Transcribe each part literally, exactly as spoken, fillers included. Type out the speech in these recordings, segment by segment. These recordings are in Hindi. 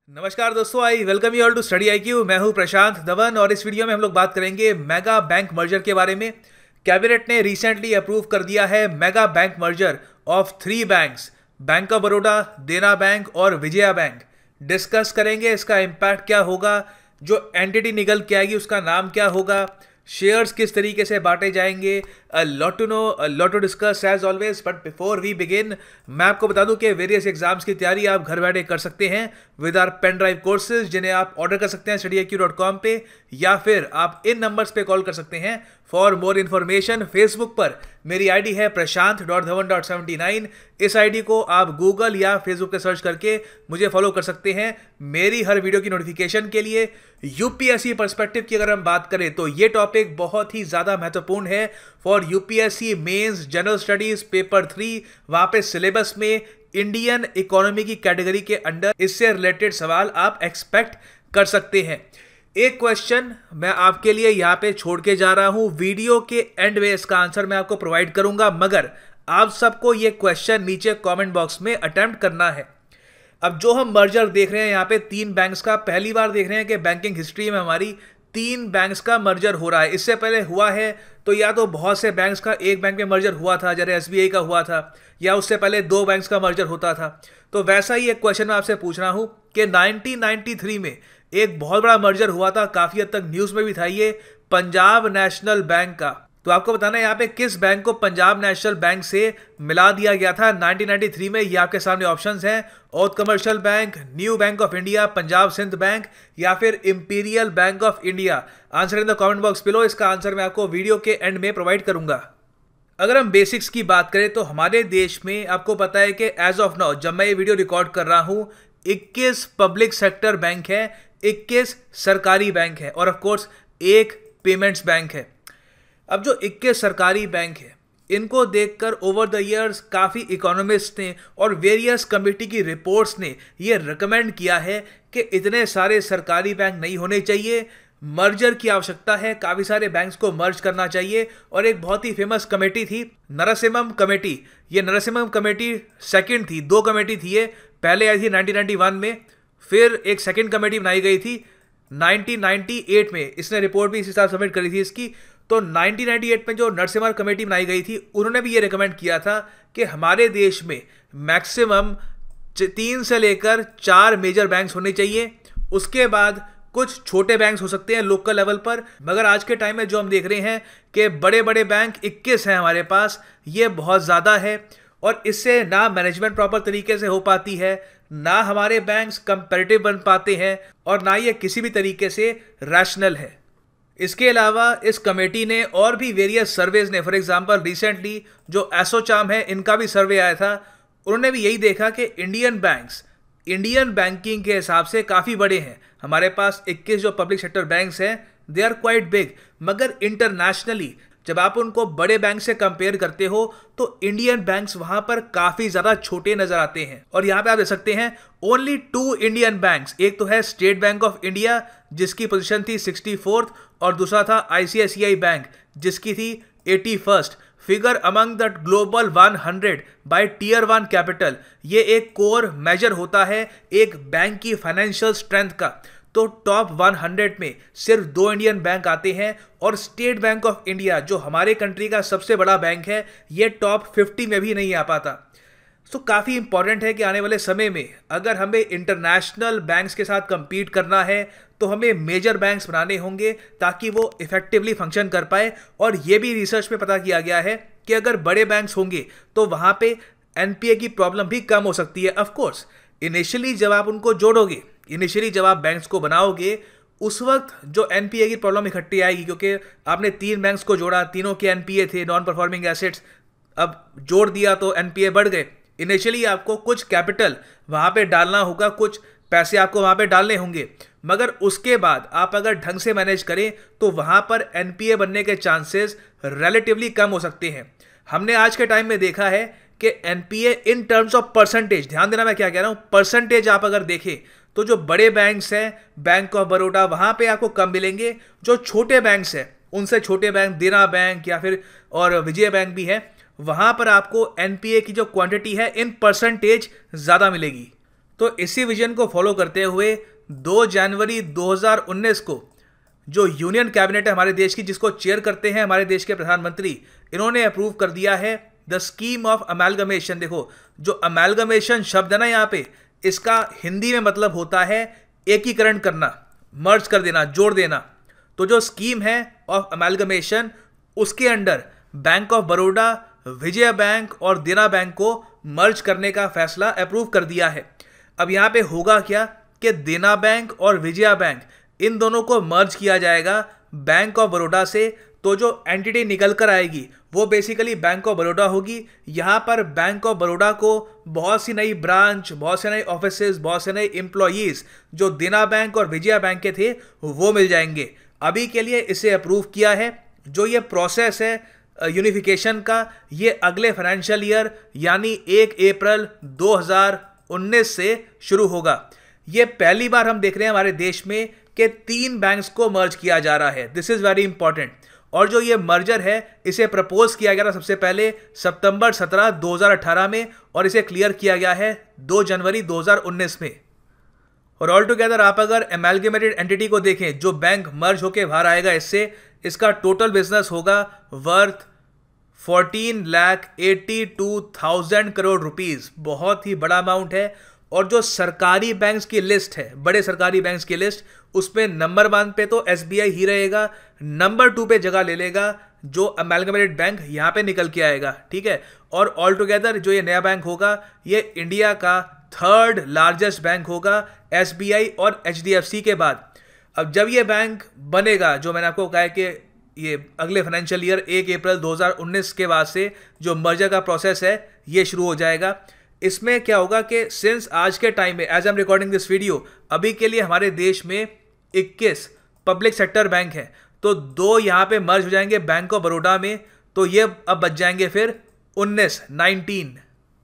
नमस्कार दोस्तों, I welcome you all to study IQ क्यू। मैं हूं प्रशांत धवन और इस वीडियो में हम लोग बात करेंगे मेगा बैंक मर्जर के बारे में। कैबिनेट ने रिसेंटली अप्रूव कर दिया है mega bank merger of three banks, bank of Baroda, Dena bank और विजया बैंक। डिस्कस करेंगे इसका इम्पैक्ट क्या होगा, जो एंटिटी निकल के आएगी उसका नाम क्या होगा, शेयर्स किस तरीके से बांटे जाएंगे। A lot to know, a lot to discuss as always. But before we begin, मैं आपको बता दूं कि वेरियस एग्जाम्स की तैयारी आप घर बैठे कर सकते हैं with our pen drive courses, जिन्हें आप ऑर्डर कर सकते हैं स्टडी आई क्यू डॉट कॉम पे, या फिर आप इन नंबर्स पे कॉल कर सकते हैं फॉर मोर इन्फॉर्मेशन। फेसबुक पर मेरी आईडी है Prashant dot Dhawan dot seventy nine. इस आईडी को आप गूगल या फेसबुक पे सर्च करके मुझे फॉलो कर सकते हैं मेरी हर वीडियो की नोटिफिकेशन के लिए। यूपीएससी पर्सपेक्टिव की अगर हम बात करें तो ये टॉपिक बहुत ही ज्यादा महत्वपूर्ण है for UPSC mains general studies paper three. वहां पे सिलेबस में इंडियन इकोनॉमी की कैटेगरी के अंडर इससे रिलेटेड सवाल आप एक्सपेक्ट कर सकते हैं। एक क्वेश्चन मैं आपके लिए यहां पे छोड़ के जा रहा हूं, वीडियो के एंड में इसका आंसर मैं आपको प्रोवाइड करूंगा, मगर आप सबको ये क्वेश्चन नीचे कमेंट बॉक्स में अटेम्प्ट करना है। अब जो हम मर्जर देख रहे हैं यहाँ पे तीन बैंक्स का, पहली बार देख रहे हैं कि बैंकिंग हिस्ट्री में हमारी तीन बैंक्स का मर्जर हो रहा है। इससे पहले हुआ है तो या तो बहुत से बैंक्स का एक बैंक में मर्जर हुआ था, जैसे एसबीआई का हुआ था, या उससे पहले दो बैंक्स का मर्जर होता था। तो वैसा ही एक क्वेश्चन मैं आपसे पूछ रहा हूं कि नाइनटीन नाइंटी थ्री में एक बहुत बड़ा मर्जर हुआ था, काफी हद तक न्यूज में भी था, ये पंजाब नेशनल बैंक का। तो आपको बताना है यहाँ पे किस बैंक को पंजाब नेशनल बैंक से मिला दिया गया था नाइनटीन नाइंटी थ्री में। ये आपके सामने ऑप्शंस हैं, Oudh commercial bank, new bank of India, Punjab Sindh bank या फिर imperial bank of India. Answer in the comment box below. इसका आंसर मैं आपको वीडियो के एंड में प्रोवाइड करूंगा। अगर हम बेसिक्स की बात करें तो हमारे देश में आपको पता है कि एज ऑफ नाउ जब मैं ये वीडियो रिकॉर्ड कर रहा हूं, इक्कीस पब्लिक सेक्टर बैंक है, इक्कीस सरकारी बैंक है और ऑफ कोर्स एक पेमेंट्स बैंक है। अब जो इक्कीस सरकारी बैंक है, इनको देखकर ओवर द इयर्स काफ़ी इकोनॉमिस्ट ने और वेरियस कमेटी की रिपोर्ट्स ने ये रिकमेंड किया है कि इतने सारे सरकारी बैंक नहीं होने चाहिए, मर्जर की आवश्यकता है, काफ़ी सारे बैंक्स को मर्ज करना चाहिए। और एक बहुत ही फेमस कमेटी थी नरसिम्हम कमेटी। ये नरसिम्हम कमेटी सेकंड थी, दो कमेटी थी ये, पहले आई थी नाइनटीन नाइंटी वन में, फिर एक सेकंड कमेटी बनाई गई थी नाइनटीन नाइंटी एट में। इसने रिपोर्ट भी इसी साल सबमिट करी थी इसकी। तो नाइनटीन नाइंटी एट में जो नरसिम्हा कमेटी बनाई गई थी, उन्होंने भी ये रिकमेंड किया था कि हमारे देश में मैक्सिमम तीन से लेकर चार मेजर बैंक्स होने चाहिए। उसके बाद कुछ छोटे बैंक्स हो सकते हैं लोकल लेवल पर, मगर आज के टाइम में जो हम देख रहे हैं कि बड़े बड़े बैंक इक्कीस हैं हमारे पास, ये बहुत ज़्यादा है और इससे ना मैनेजमेंट प्रॉपर तरीके से हो पाती है, ना हमारे बैंक्स कंपैरेटिव बन पाते हैं और ना ये किसी भी तरीके से रैशनल है। इसके अलावा इस कमेटी ने और भी वेरियस सर्वेज ने, फॉर एग्जांपल रिसेंटली जो एसोचाम है इनका भी सर्वे आया था, उन्होंने भी यही देखा कि इंडियन बैंक्स इंडियन बैंकिंग के हिसाब से काफ़ी बड़े हैं। हमारे पास इक्कीस जो पब्लिक सेक्टर बैंक्स हैं, दे आर क्वाइट बिग, मगर इंटरनेशनली जब आप उनको बड़े बैंक से कंपेयर करते हो तो इंडियन बैंक्स वहां पर काफी ज्यादा छोटे नजर आते हैं। और यहां पे आप देख सकते हैं ओनली टू इंडियन बैंक्स, एक तो है स्टेट बैंक ऑफ इंडिया जिसकी पोजीशन थी सिक्सटी फोर्थ और दूसरा था आईसीआईसीआई बैंक जिसकी थी eighty first. Figure among the global one hundred by tier one capital, ये एक कोर मेजर होता है एक बैंक की फाइनेंशियल स्ट्रेंथ का। तो टॉप हंड्रेड में सिर्फ दो इंडियन बैंक आते हैं और स्टेट बैंक ऑफ इंडिया जो हमारे कंट्री का सबसे बड़ा बैंक है, ये टॉप फिफ्टी में भी नहीं आ पाता। तो काफ़ी इंपॉर्टेंट है कि आने वाले समय में अगर हमें इंटरनेशनल बैंक्स के साथ compete करना है तो हमें मेजर बैंक्स बनाने होंगे ताकि वो इफेक्टिवली फंक्शन कर पाए। और ये भी रिसर्च में पता किया गया है कि अगर बड़े बैंक्स होंगे तो वहाँ पे एनपीए की प्रॉब्लम भी कम हो सकती है। ऑफकोर्स इनिशियली जब आप उनको जोड़ोगे, इनिशियली जब आप बैंक्स को बनाओगे, उस वक्त जो एनपीए की प्रॉब्लम इकट्ठी आएगी, क्योंकि आपने तीन बैंक्स को जोड़ा, तीनों के एनपीए थे, नॉन परफॉर्मिंग एसेट्स, अब जोड़ दिया तो एनपीए बढ़ गए। इनिशियली आपको कुछ कैपिटल वहाँ पे डालना होगा, कुछ पैसे आपको वहाँ पे डालने होंगे, मगर उसके बाद आप अगर ढंग से मैनेज करें तो वहाँ पर एनपीए बनने के चांसेस रिलेटिवली कम हो सकते हैं। हमने आज के टाइम में देखा है कि NPA in terms of percentage, ध्यान देना मैं क्या कह रहा हूँ, परसेंटेज आप अगर देखें तो जो बड़े बैंक्स हैं, बैंक ऑफ बड़ौदा, वहाँ पे आपको कम मिलेंगे। जो छोटे बैंक्स हैं उनसे छोटे बैंक, देना बैंक या फिर और विजय बैंक भी है, वहाँ पर आपको एनपीए की जो क्वांटिटी है इन परसेंटेज ज़्यादा मिलेगी। तो इसी विजन को फॉलो करते हुए दो जनवरी दो हज़ार उन्नीस को जो यूनियन कैबिनेट है हमारे देश की, जिसको चेयर करते हैं हमारे देश के प्रधानमंत्री, इन्होंने अप्रूव कर दिया है द स्कीम ऑफ अमेलगमेशन। देखो, जो अमेलगमेशन शब्द है ना यहाँ पे, इसका हिंदी में मतलब होता है एकीकरण करना, मर्ज कर देना, जोड़ देना। तो जो स्कीम है ऑफ अमेलगमेशन, उसके under bank of Baroda, Vijaya bank और देना बैंक को मर्ज करने का फैसला अप्रूव कर दिया है। अब यहाँ पे होगा क्या कि देना बैंक और विजया बैंक, इन दोनों को मर्ज किया जाएगा बैंक ऑफ बड़ौदा से। तो जो एंटिटी निकल कर आएगी वो बेसिकली बैंक ऑफ बड़ौदा होगी। यहाँ पर बैंक ऑफ बड़ौदा को बहुत सी नई ब्रांच, बहुत से नए ऑफिसेज, बहुत से नए एम्प्लॉयज़ जो देना बैंक और विजया बैंक के थे वो मिल जाएंगे। अभी के लिए इसे अप्रूव किया है। जो ये प्रोसेस है यूनिफिकेशन का, ये अगले फाइनेंशियल ईयर यानी एक अप्रैल दो हज़ार उन्नीस से शुरू होगा। ये पहली बार हम देख रहे हैं हमारे देश में कि तीन बैंक्स को मर्ज किया जा रहा है। This is very important. और जो ये मर्जर है, इसे प्रपोज किया गया था सबसे पहले सितंबर सत्रह दो हज़ार अठारह में, और इसे क्लियर किया गया है दो जनवरी दो हज़ार उन्नीस में। और ऑल टुगेदर आप अगर एमैलगमेटेड एंटिटी को देखें, जो बैंक मर्ज होके बाहर आएगा इससे, इसका टोटल बिजनेस होगा worth fourteen lakh eighty two thousand crore rupees. बहुत ही बड़ा अमाउंट है। और जो सरकारी बैंक्स की लिस्ट है, बड़े सरकारी बैंक्स की लिस्ट, उसमें नंबर वन पे तो एसबीआई ही रहेगा, नंबर टू पे जगह ले लेगा जो अमेलगमेटेड बैंक यहाँ पे निकल के आएगा। ठीक है। और ऑल टुगेदर जो ये नया बैंक होगा, ये इंडिया का थर्ड लार्जेस्ट बैंक होगा एसबीआई और एचडीएफसी के बाद। अब जब ये बैंक बनेगा, जो मैंने आपको कहा है कि ये अगले फाइनेंशियल ईयर एक अप्रैल दो हज़ार उन्नीस के बाद से जो मर्जर का प्रोसेस है ये शुरू हो जाएगा। इसमें क्या होगा कि सिंस आज के टाइम में, as I am recording this video, अभी के लिए हमारे देश में इक्कीस पब्लिक सेक्टर बैंक हैं। तो दो यहाँ पे मर्ज हो जाएंगे बैंक ऑफ बड़ौदा में, तो ये अब बच जाएंगे फिर उन्नीस, नाइनटीन।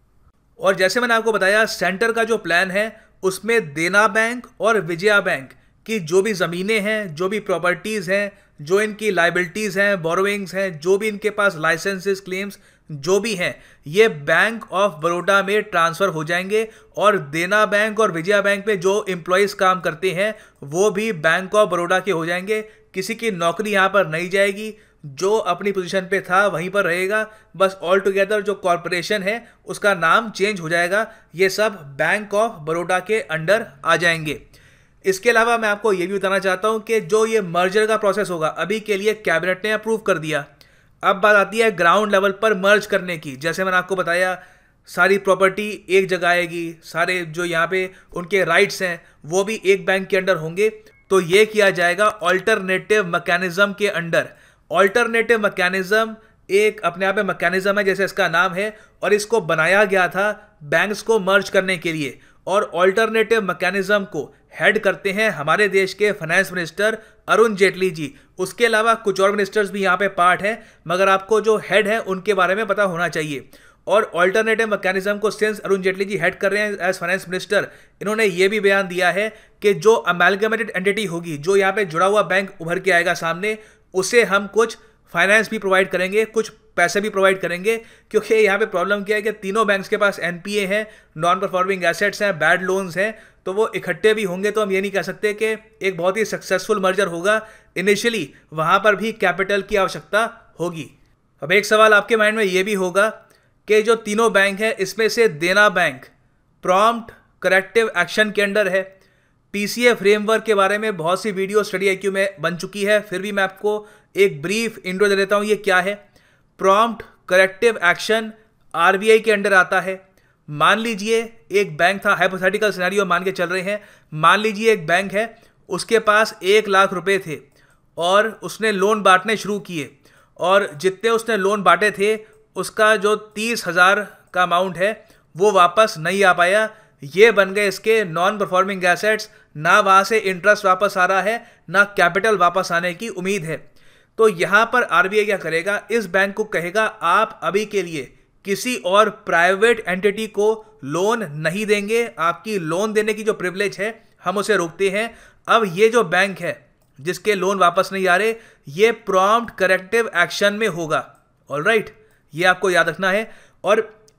और जैसे मैंने आपको बताया, सेंटर का जो प्लान है उसमें देना बैंक और विजया बैंक की जो भी ज़मीनें हैं, जो भी प्रॉपर्टीज़ हैं, जो इनकी लाइबिलिटीज़ हैं, बोरोइंग्स हैं, जो भी इनके पास लाइसेंसेस, क्लेम्स जो भी हैं, ये बैंक ऑफ बड़ौदा में ट्रांसफ़र हो जाएंगे। और देना बैंक और विजया बैंक पे जो एम्प्लॉयज़ काम करते हैं वो भी बैंक ऑफ बड़ौदा के हो जाएंगे। किसी की नौकरी यहाँ पर नहीं जाएगी, जो अपनी पोजीशन पे था वहीं पर रहेगा। बस ऑल टुगेदर जो कॉरपोरेशन है उसका नाम चेंज हो जाएगा। ये सब बैंक ऑफ बड़ौदा के अंडर आ जाएंगे। इसके अलावा मैं आपको ये भी बताना चाहता हूँ कि जो ये मर्जर का प्रोसेस होगा, अभी के लिए कैबिनेट ने अप्रूव कर दिया। अब बात आती है ग्राउंड लेवल पर मर्ज करने की। जैसे मैंने आपको बताया, सारी प्रॉपर्टी एक जगह आएगी, सारे जो यहाँ पे उनके राइट्स हैं वो भी एक बैंक के अंडर होंगे। तो ये किया जाएगा ऑल्टरनेटिव मैकेनिज्म के अंडर। ऑल्टरनेटिव मैकेनिज्म एक अपने आप में मैकेनिज्म है, जैसे इसका नाम है, और इसको बनाया गया था बैंक्स को मर्ज करने के लिए। और ऑल्टरनेटिव मैकेनिज्म को हेड करते हैं हमारे देश के फाइनेंस मिनिस्टर अरुण जेटली जी। उसके अलावा कुछ और मिनिस्टर्स भी यहाँ पे पार्ट हैं, मगर आपको जो हेड है उनके बारे में पता होना चाहिए। और ऑल्टरनेटिव मैकेनिज्म को सिंस अरुण जेटली जी हेड कर रहे हैं एज फाइनेंस मिनिस्टर, इन्होंने ये भी बयान दिया है कि जो अमेलगमेटेड एंटिटी होगी, जो यहाँ पे जुड़ा हुआ बैंक उभर के आएगा सामने, उसे हम कुछ फाइनेंस भी प्रोवाइड करेंगे, कुछ पैसे भी प्रोवाइड करेंगे। क्योंकि यहाँ पे प्रॉब्लम क्या है कि तीनों बैंक्स के पास एनपीए हैं, नॉन परफॉर्मिंग एसेट्स हैं, बैड लोन्स हैं, तो वो इकट्ठे भी होंगे। तो हम ये नहीं कह सकते कि एक बहुत ही सक्सेसफुल मर्जर होगा। इनिशियली वहाँ पर भी कैपिटल की आवश्यकता होगी। अब एक सवाल आपके माइंड में ये भी होगा कि जो तीनों बैंक हैं, इसमें से Dena bank prompt corrective action के अंडर है। पीसीए फ्रेमवर्क के बारे में बहुत सी वीडियो स्टडी आईक्यू में बन चुकी है, फिर भी मैं आपको एक ब्रीफ इंट्रो दे देता हूँ। ये क्या है? प्रॉम्प्ट करेक्टिव एक्शन आरबीआई के अंडर आता है। मान लीजिए एक बैंक था, हाइपोथेटिकल सिनेरियो मान के चल रहे हैं। मान लीजिए एक बैंक है, उसके पास एक लाख रुपए थे और उसने लोन बांटने शुरू किए, और जितने उसने लोन बांटे थे उसका जो तीस हजार का अमाउंट है वो वापस नहीं आ पाया। ये बन गए इसके नॉन परफॉर्मिंग एसेट्स। ना वहाँ से इंटरेस्ट वापस आ रहा है, ना कैपिटल वापस आने की उम्मीद है। तो यहाँ पर आरबीआई क्या करेगा? इस बैंक को कहेगा आप अभी के लिए किसी और प्राइवेट एंटिटी को लोन नहीं देंगे। आपकी लोन देने की जो प्रिविलेज है हम उसे रोकते हैं। अब ये जो बैंक है जिसके लोन वापस नहीं आ रहे, ये प्रॉम्प्ट करेक्टिव एक्शन में होगा। ऑलराइट, ये आपको याद रखना है। और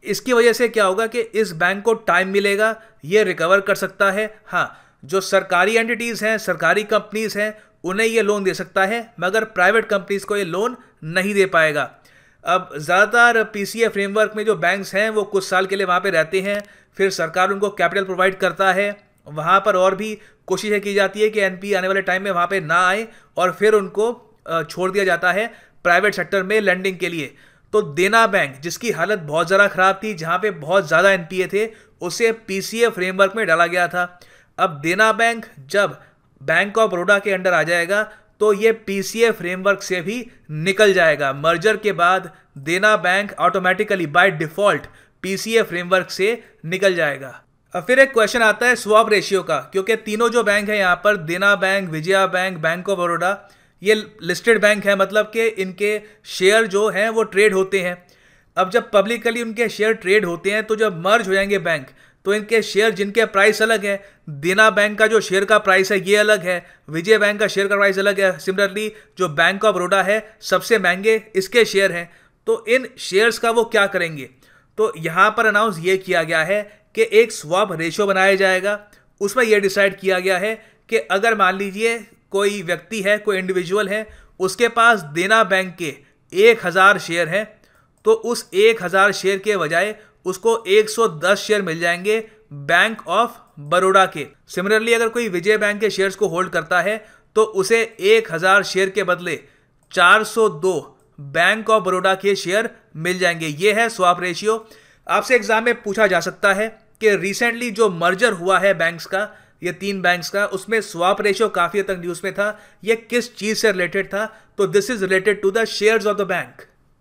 इसकी वजह से क्या होगा कि इस बैंक को टाइम मिलेगा, ये रिकवर कर सकता है। हाँ, जो सरकारी एंटिटीज़ हैं, सरकारी कंपनीज़ हैं, उन्हें ये लोन दे सकता है, मगर प्राइवेट कंपनीज़ को ये लोन नहीं दे पाएगा। अब ज़्यादातर पीसीए फ्रेमवर्क में जो बैंक्स हैं वो कुछ साल के लिए वहाँ पे रहते हैं, फिर सरकार उनको कैपिटल प्रोवाइड करता है, वहाँ पर और भी कोशिशें की जाती है कि एनपीए आने वाले टाइम में वहाँ पे ना आए, और फिर उनको छोड़ दिया जाता है प्राइवेट सेक्टर में लेंडिंग के लिए। तो देना बैंक, जिसकी हालत बहुत ज़्यादा ख़राब थी, जहाँ पे बहुत ज़्यादा एनपीए थे, उसे पीसीए फ्रेमवर्क में डाला गया था। अब देना बैंक जब बैंक ऑफ बड़ौदा के अंडर आ जाएगा तो ये पीसीए फ्रेमवर्क से भी निकल जाएगा। मर्जर के बाद Dena bank automatically by default PCA framework से निकल जाएगा। अब फिर एक क्वेश्चन आता है स्वैप रेशियो का, क्योंकि तीनों जो बैंक है यहाँ पर, Dena bank, Vijaya bank, bank of Baroda, ये लिस्टेड बैंक है, मतलब कि इनके शेयर जो हैं वो ट्रेड होते हैं। अब जब पब्लिकली उनके शेयर ट्रेड होते हैं तो जब मर्ज हो जाएंगे बैंक, तो इनके शेयर जिनके प्राइस अलग है, देना बैंक का जो शेयर का प्राइस है ये अलग है, विजय बैंक का शेयर का प्राइस अलग है, सिमिलरली जो बैंक ऑफ बड़ौदा है सबसे महंगे इसके शेयर हैं। तो इन शेयर्स का वो क्या करेंगे? तो यहाँ पर अनाउंस ये किया गया है कि एक स्वैप रेशियो बनाया जाएगा। उसमें यह डिसाइड किया गया है कि अगर मान लीजिए कोई व्यक्ति है, कोई इंडिविजुअल है, उसके पास देना बैंक के एक हज़ार शेयर हैं, तो उस एक हज़ार शेयर के बजाय उसको एक सौ दस शेयर मिल जाएंगे बैंक ऑफ बड़ौदा के। सिमिलरली अगर कोई विजय बैंक के शेयर्स को होल्ड करता है तो उसे एक हज़ार शेयर के बदले चार सौ दो बैंक ऑफ बड़ौदा के शेयर मिल जाएंगे। ये है स्वैप रेशियो। आपसे एग्जाम में पूछा जा सकता है कि रिसेंटली जो मर्जर हुआ है बैंक्स का, ये तीन बैंक्स का, उसमें स्वैप रेशियो काफ़ी हद तक न्यूज़ में था, ये किस चीज़ से रिलेटेड था? तो this is related to the shares of the bank.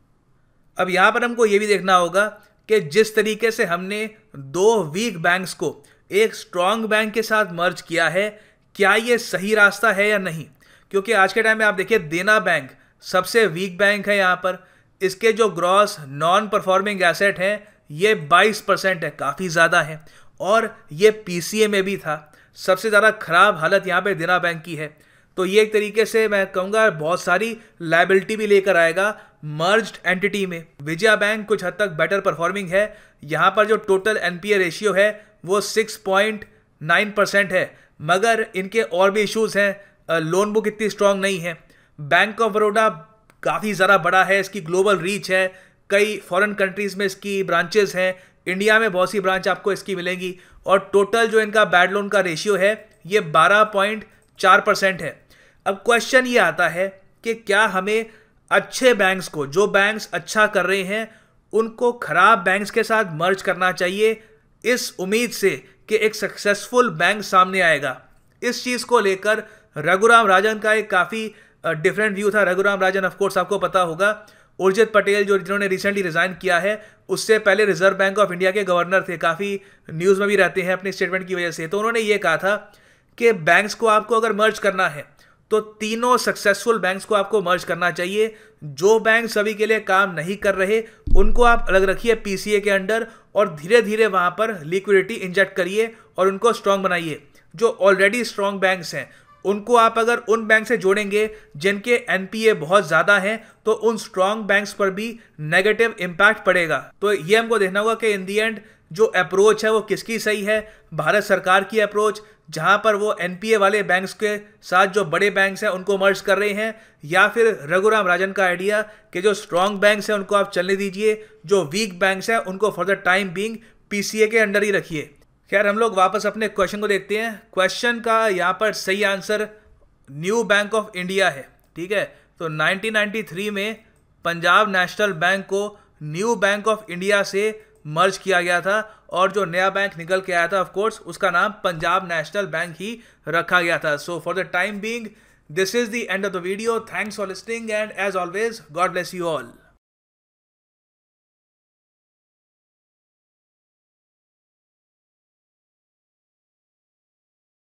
अब यहाँ पर हमको ये भी देखना होगा कि जिस तरीके से हमने दो वीक बैंक्स को एक स्ट्रॉन्ग बैंक के साथ मर्ज किया है, क्या ये सही रास्ता है या नहीं? क्योंकि आज के टाइम में आप देखिए देना बैंक सबसे वीक बैंक है यहाँ पर। इसके जो ग्रॉस नॉन परफॉर्मिंग एसेट हैं ये बाईस परसेंट है, काफ़ी ज़्यादा है, और ये पीसीए में भी था। सबसे ज़्यादा खराब हालत यहाँ पे देना बैंक की है। तो ये एक तरीके से मैं कहूँगा बहुत सारी लायबिलिटी भी लेकर आएगा मर्ज्ड एंटिटी में। विजया बैंक कुछ हद तक बेटर परफॉर्मिंग है। यहाँ पर जो टोटल एनपीए रेशियो है वो सिक्स पॉइंट नाइन परसेंट है, मगर इनके और भी इश्यूज़ हैं। लोन बुक इतनी स्ट्रांग नहीं है। बैंक ऑफ बड़ौदा काफ़ी ज़्यादा बड़ा है, इसकी ग्लोबल रीच है, कई फॉरेन कंट्रीज़ में इसकी ब्रांचेस हैं, इंडिया में बहुत सी ब्रांच आपको इसकी मिलेंगी, और टोटल जो इनका बैड लोन का रेशियो है ये बारह पॉइंट चार परसेंट है। अब क्वेश्चन ये आता है कि क्या हमें अच्छे बैंक्स को, जो बैंक्स अच्छा कर रहे हैं, उनको खराब बैंक्स के साथ मर्ज करना चाहिए इस उम्मीद से कि एक सक्सेसफुल बैंक सामने आएगा? इस चीज़ को लेकर रघुराम राजन का एक काफ़ी डिफरेंट व्यू था। रघुराम राजन ऑफ कोर्स आपको पता होगा, उर्जित पटेल जो जिन्होंने रिसेंटली रिजाइन किया है, उससे पहले रिजर्व बैंक ऑफ इंडिया के गवर्नर थे, काफ़ी न्यूज़ में भी रहते हैं अपने स्टेटमेंट की वजह से। तो उन्होंने ये कहा था कि बैंक्स को आपको अगर मर्ज करना है तो तीनों सक्सेसफुल बैंक्स को आपको मर्ज करना चाहिए। जो बैंक सभी के लिए काम नहीं कर रहे उनको आप अलग रखिए पीसीए के अंडर, और धीरे धीरे वहाँ पर लिक्विडिटी इंजेक्ट करिए और उनको स्ट्रांग बनाइए। जो ऑलरेडी स्ट्रांग बैंक्स हैं उनको आप अगर उन बैंक से जोड़ेंगे जिनके एनपीए बहुत ज़्यादा हैं, तो उन स्ट्रांग बैंक्स पर भी नेगेटिव इम्पैक्ट पड़ेगा। तो ये हमको देखना होगा कि इन दी एंड जो अप्रोच है वो किसकी सही है, भारत सरकार की अप्रोच जहां पर वो एनपीए वाले बैंक्स के साथ जो बड़े बैंक्स हैं उनको मर्ज कर रहे हैं, या फिर रघुराम राजन का आइडिया कि जो स्ट्रांग बैंक्स हैं उनको आप चलने दीजिए, जो वीक बैंक्स हैं उनको for the time being PCA के अंडर ही रखिए। खैर हम लोग वापस अपने क्वेश्चन को देखते हैं। क्वेश्चन का यहाँ पर सही answer new bank of India है, ठीक है। तो नाइनटीन नाइंटी थ्री में पंजाब नेशनल बैंक को न्यू बैंक ऑफ इंडिया से मर्ज किया गया था, और जो नया बैंक निकल के आया था ऑफ कोर्स उसका नाम पंजाब नेशनल बैंक ही रखा गया था। So for the time being this is the end of the video. Thanks for listening and as always god bless you all.